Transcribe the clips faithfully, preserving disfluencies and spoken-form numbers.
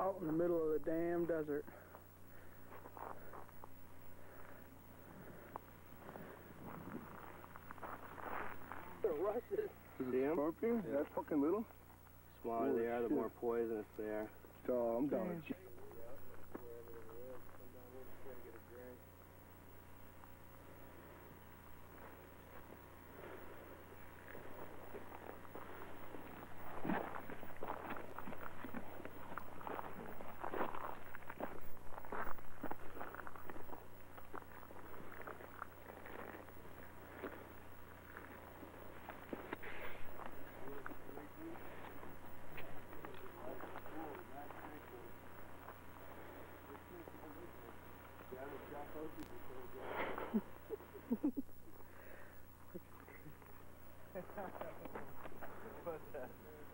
out in the middle of the damn desert. The rushes. See him? Scorpion? Yeah. That's fucking little? The smaller they are, the more poisonous they are. So I'm down with you. What's that?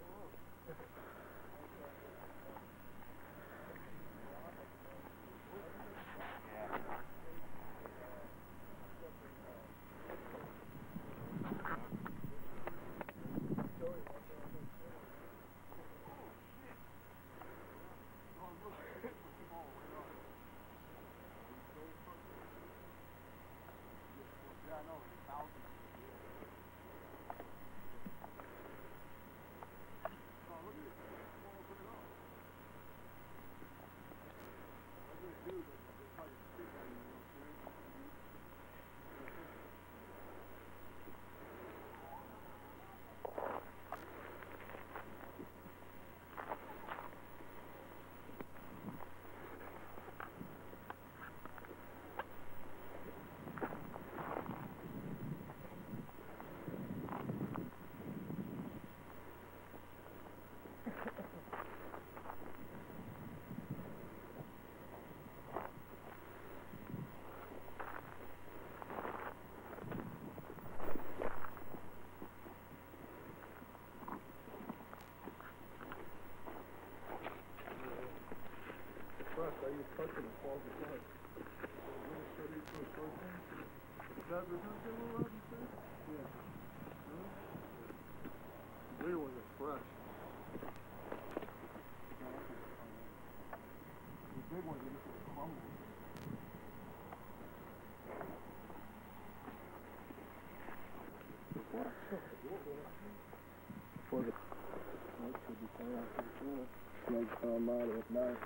Are you touching and falls apart? Is that the little out you said? Yeah. The bigger ones are fresh. The big ones are just like crumbled. For the snakes should be coming out pretty soon. Snakes come out at night.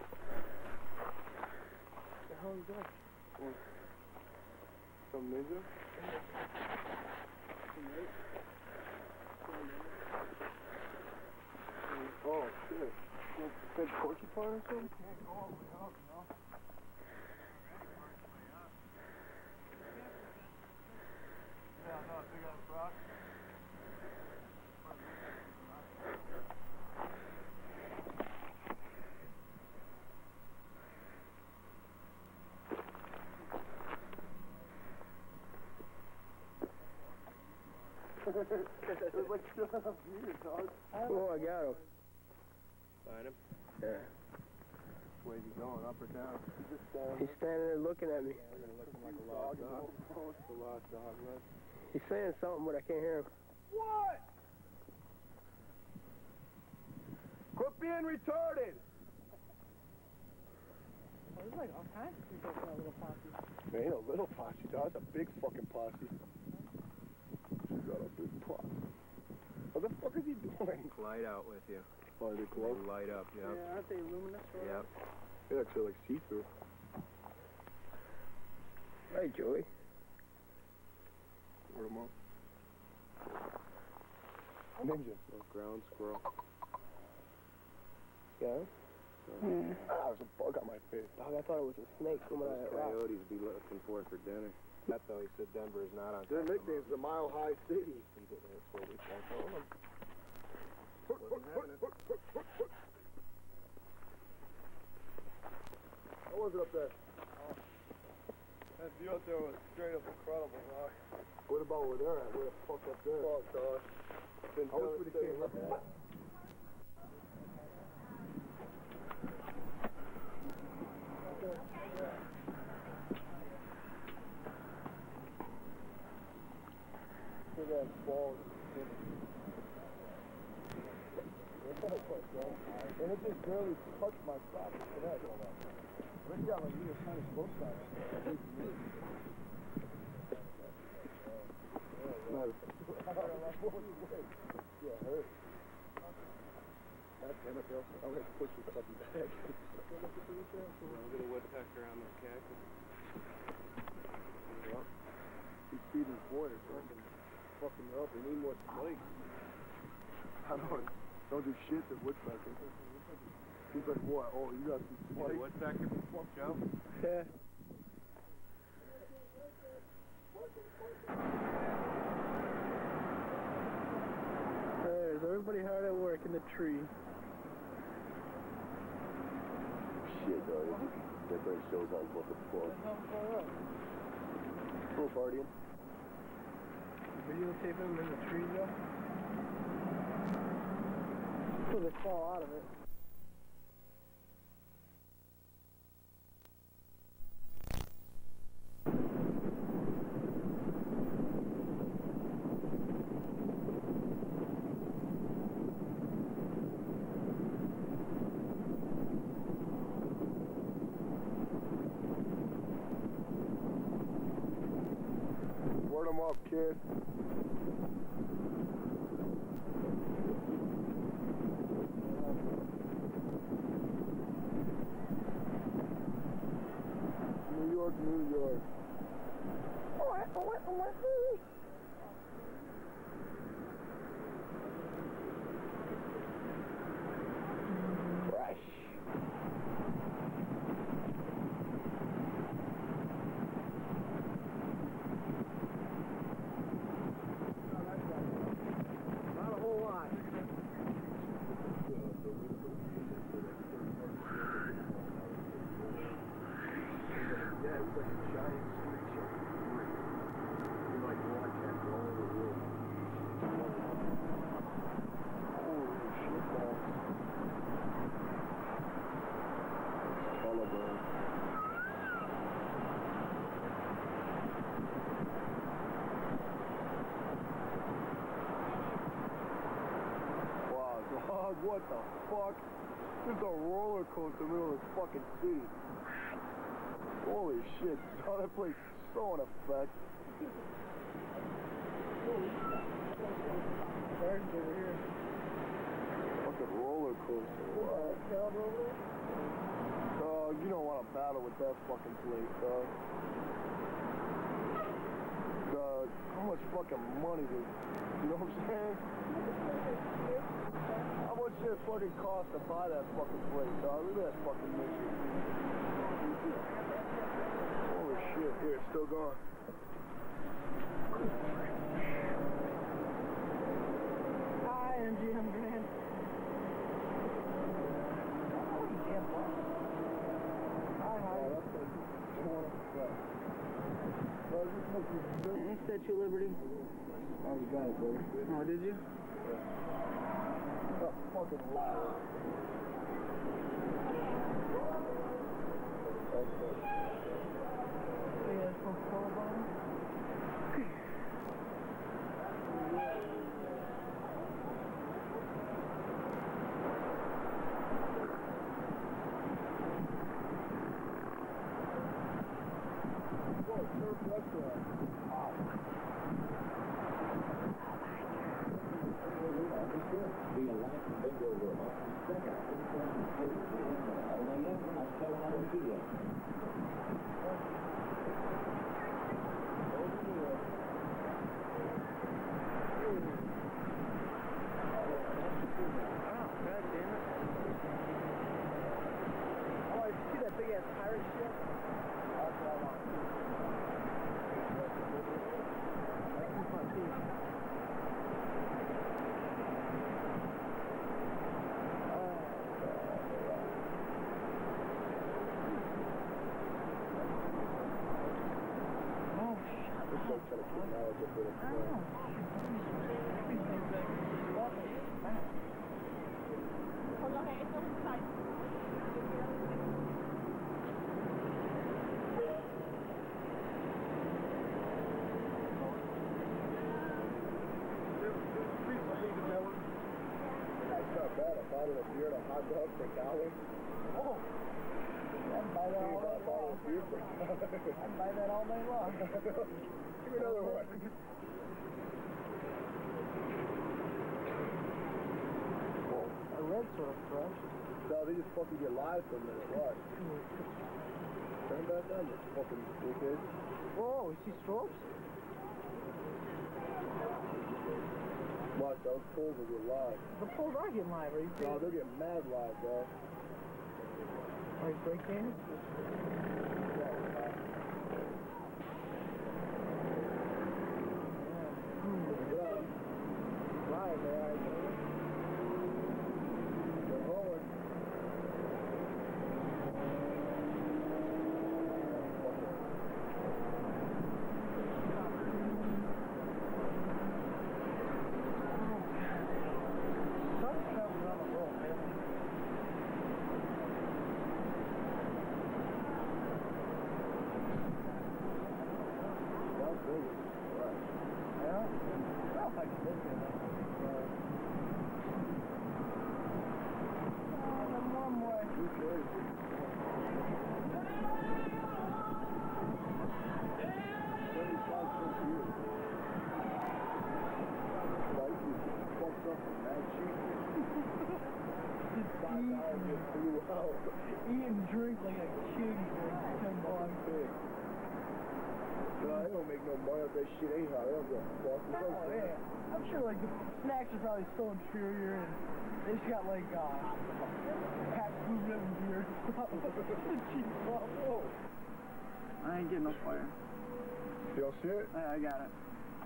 What the hell is that? What? Some ninja? Oh shit. Like a big porcupine or something? You can't go all the way up, you know? Yeah, no, big ass rock. It's like still up here, dog. Oh, I got him. Find him? Yeah. Where's he going, up or down? He's just standing. He's standing there looking at me. We're gonna look like a lost dog. The lost dog, look. He's saying something, but I can't hear him. What? Quit being retarded! Oh, there's like all kinds of people in that little posse. There ain't a little posse, dog. That's a big fucking posse. She's got a big posse. What the fuck is he doing? Light out with you. Oh, they They glow? light up, yeah. Yeah, aren't they luminous? Or Yep. They're actually like see-through. Hey, Joey. Word them up. Ninja. Oh, ground squirrel. Yeah? Mm. Ah, there's a bug on my face. Dog, I thought it was a snake coming out of Those that rock. coyotes be looking for for dinner. That though, he said Denver is not on Their top of the nickname's the Mile High City. mountain. He did- That's what we told him. Wasn't having it. How was it up there? Oh. That view up there was straight up incredible, Rock. What about over there? Where the fuck up there? Fuck, dog. I wish we'd have came up there. Look at that balls. And it just barely touched my sock. Look at that. Look at like you were kind of close to it. Yeah, hurt. That's him, I feel. I'm going to push this fucking back. I'll get a woodpecker on this cactus. Yep. He's feeding quarters, fucking, fucking her up. We need more snakes. I know. Don't do shit to woodpecker. He's like, what? Oh, you got some You snakes? a woodpecker, Joe? Yeah. There's everybody hard at work in the tree. Shit, dog. That bird shows how what the fuck. Cool partying. Videotape him in the tree, though. So they fall out of it. Word 'em up, kid. New York, New York. Fresh. Not a whole lot. Yeah, it was like a giant creature. You like broadcast all over the world. Holy shit, balls. Collarbone. Wow, dog, what the fuck? There's a roller coaster in the middle of this fucking city. Holy shit, oh, that place is so in effect. Birds over here. Fucking roller coaster. Wow. Dog, you don't want to battle with that fucking place, dog. Dog, how much fucking money does, you know what I'm saying? How much did it fucking cost to buy that fucking place, dog? Look at that fucking mission. Holy shit, here, it's still going. Hi, M G M Grand. Hi, hi. Mm, Statue of Liberty. Oh, you got it, buddy. Oh, did you? Oh, fucking loud. Yeah, it's from Colorado. Whoa, surf restaurant. Wow. Big ass pirate ship. That's what I want. That's my team. Oh, That's not bad. bottle of beer and a hot dog for a dollar. Oh! I'd buy that all day long. I'd buy that all day long. Give me another one. A red soda fresh. No, they just fucking get live for a minute. Watch. Turn back on, you fucking dickhead. Whoa, you see strobes? Watch, those poles will get live. The poles are getting live, are you No, kidding? they'll get mad live, bro. Are you breaking? Live, man. They're rolling. Eat and drink like a kid for ten bucks. No, they don't make no money off that shit anyhow. They don't give a fuck. Oh, yeah. I'm sure like the snacks are probably so inferior and they just got like uh Pabst Blue Ribbon beer. Cheap stuff. Whoa. I ain't getting no fire. You don't see it? I, I got it.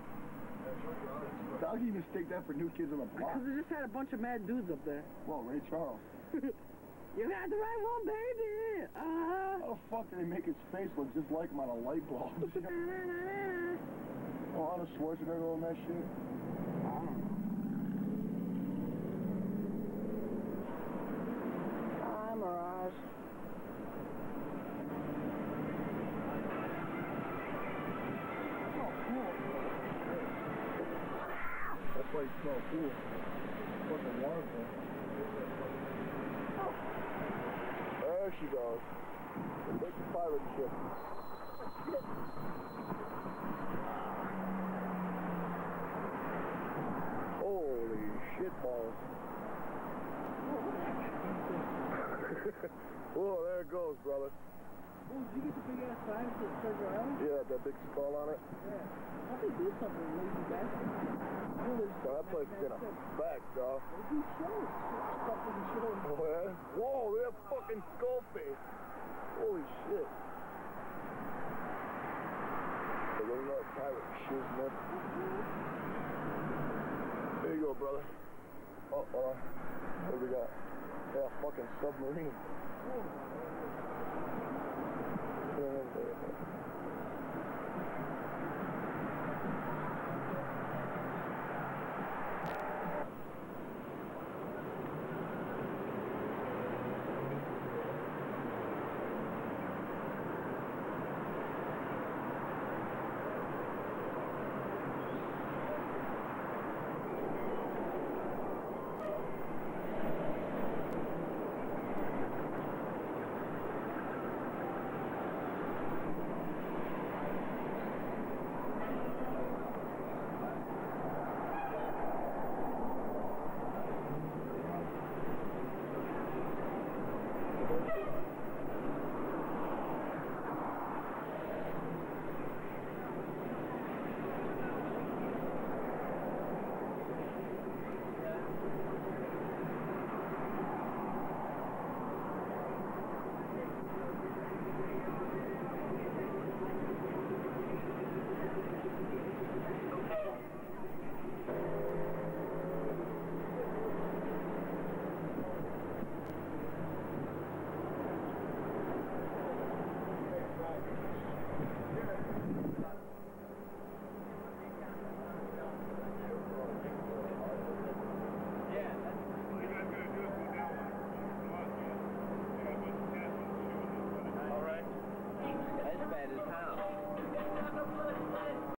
How can you mistake that for New Kids on the Block? Because they just had a bunch of mad dudes up there. Well, Ray Charles. You got the right one, baby! Uh-huh. How the fuck did they make his face look just like him on a light bulb? Oh, Arnold Schwarzenegger on that shit? I don't know. Hi, Mirage. Oh, cool. That place smells cool. Fucking wonderful. There she goes. There's the pirate ship. Holy shit balls. Whoa, there it goes, brother. Oh, did you get the big ass sign for the Treasure Island? Yeah, that big skull on it. Yeah. How they do something, lazy bastard? So that place is in effect, dog. They do shows. Stuff in the show. Oh, yeah? Whoa, they have fucking skull face. Holy shit. A little another pirate shiz, man. There you go, brother. Oh, uh, what do we got? Yeah, fucking submarine. Oh.